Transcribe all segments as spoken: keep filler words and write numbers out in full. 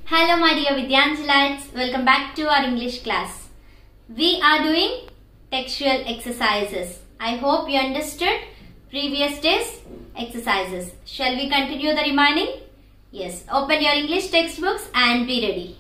Hello my dear Vidyanjalites, welcome back to our English class. We are doing textual exercises. I hope you understood previous day's exercises. Shall we continue the remaining? Yes, open your English textbooks and be ready.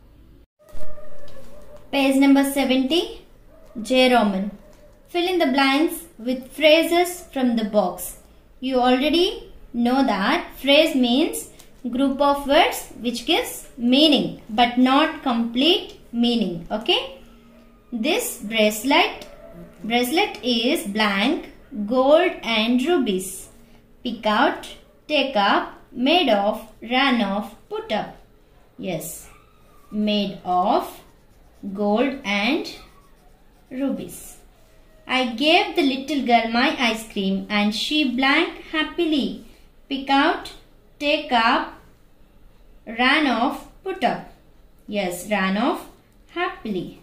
Page number seventy, J Roman. Fill in the blanks with phrases from the box. You already know that phrase means group of words which gives meaning but not complete meaning. Okay. This bracelet bracelet is blank, gold and rubies. Pick out, take up, made of, ran off, put up. Yes, made of gold and rubies. I gave the little girl my ice cream and she blank happily. Pick out, take up, ran off, put up. Yes, ran off happily.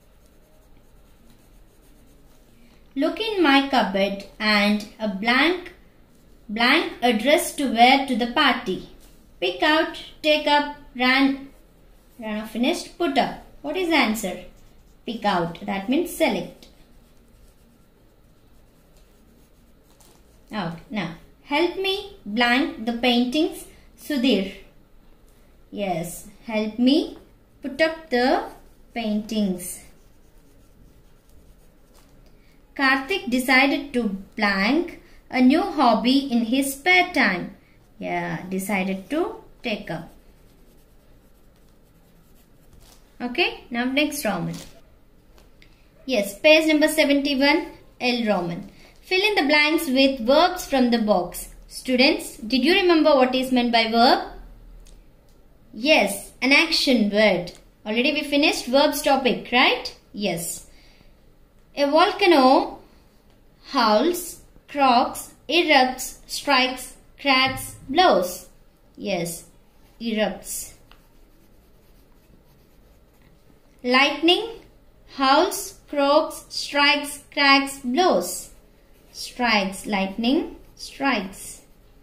Look in my cupboard and a blank blank address to wear to the party. Pick out, take up, ran ran off, finished, put up. What is the answer? Pick out. That means select. Out. Now, help me blank the paintings, Sudhir. Yes, help me put up the paintings. Karthik decided to blank a new hobby in his spare time. Yeah, decided to take up. Okay, now next Roman. Yes, page number seventy-one, L Roman. Fill in the blanks with verbs from the box. Students, did you remember what is meant by verb? Yes, an action word. Already we finished verbs topic, right? Yes. A volcano howls, croaks, erupts, strikes, cracks, blows. Yes, erupts. Lightning howls, croaks, strikes, cracks, blows. Strikes, lightning, strikes.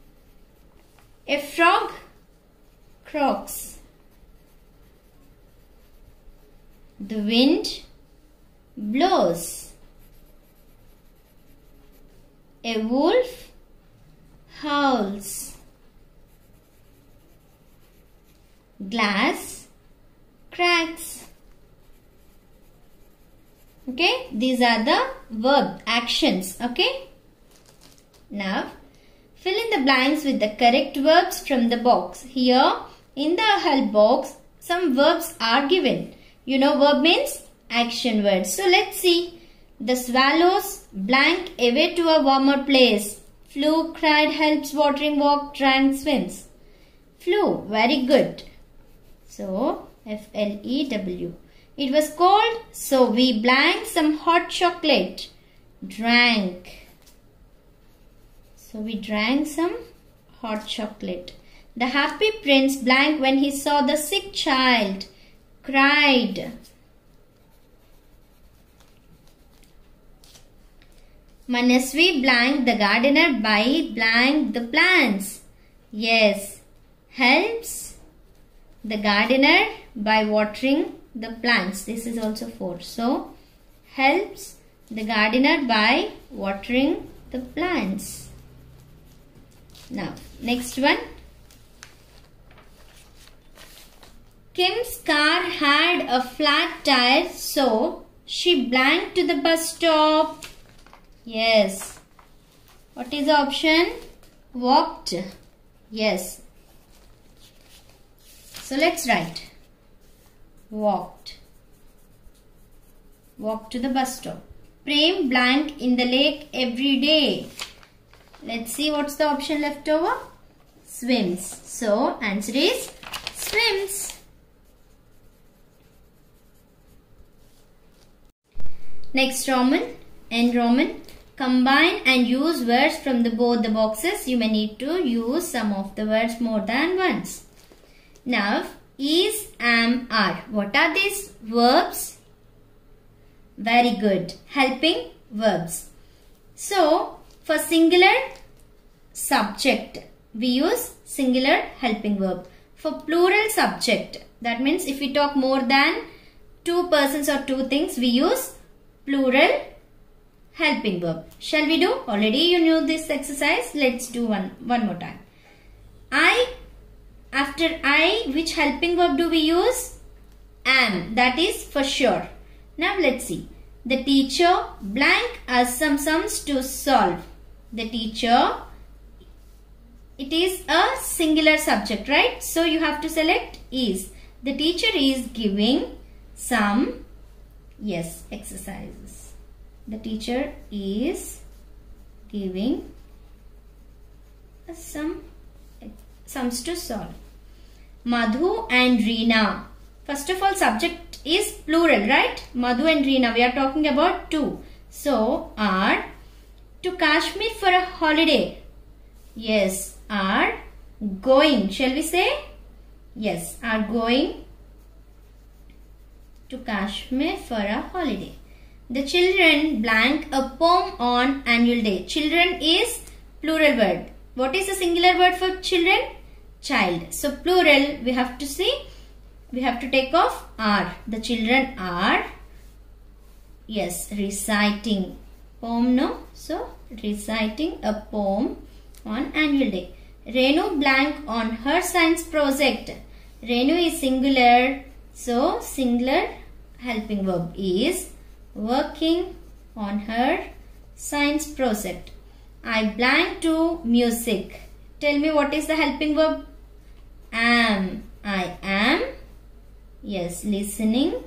A frog croaks. The wind blows. A wolf howls. Glass cracks. Okay, these are the verb actions. Okay, now fill in the blanks with the correct verbs from the box. Here in the help box some verbs are given. You know verb means action words. So let's see. The swallows blank away to a warmer place. Flew, cried, helps, watering, walked, drank, swims. Flew, very good. So F L E W. It was cold, so we blank some hot chocolate. Drank. So we drank some hot chocolate. The happy prince blank when he saw the sick child. Cried. Manasvi blank the gardener by blank the plants. Yes, helps the gardener by watering the plants. This is also four. So, helps the gardener by watering the plants. Now, next one. Kim's car had a flat tire, so she blanked to the bus stop. Yes. What is the option? Walked. Yes. So let's write. Walked. Walked to the bus stop. Prem blank in the lake every day. Let's see what's the option left over. Swims. So answer is swims. Next Roman, N Roman. Combine and use words from the both the boxes. You may need to use some of the words more than once. Now, is, am, are. What are these verbs? Very good. Helping verbs. So, for singular subject, we use singular helping verb. For plural subject, That means if we talk more than two persons or two things, we use plural helping verb. Shall we do? Already you knew this exercise. Let's do one, one more time. I, after I, which helping verb do we use? Am. That is for sure. Now let's see. The teacher blank us some sums to solve. The teacher, it is a singular subject, right? So you have to select is. The teacher is giving some, yes, exercises. The teacher is giving some sums to solve. Madhu and Reena. First of all, subject is plural, right? Madhu and Reena. We are talking about two. So, are to Kashmir for a holiday. Yes, are going. Shall we say? Yes, are going to Kashmir for a holiday. The children blank a poem on annual day. Children is plural word. What is the singular word for children? Child. So, plural we have to see. We have to take off are. The children are, yes, reciting. Poem, no? So, reciting a poem on annual day. Renu blank on her science project. Renu is singular. So, singular helping verb is working on her science project. I blank to music. Tell me what is the helping verb? Am. I am, yes, listening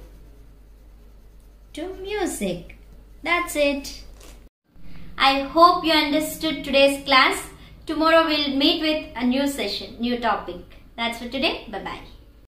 to music. That's it. I hope you understood today's class. Tomorrow we'll meet with a new session, new topic. That's for today. Bye-bye.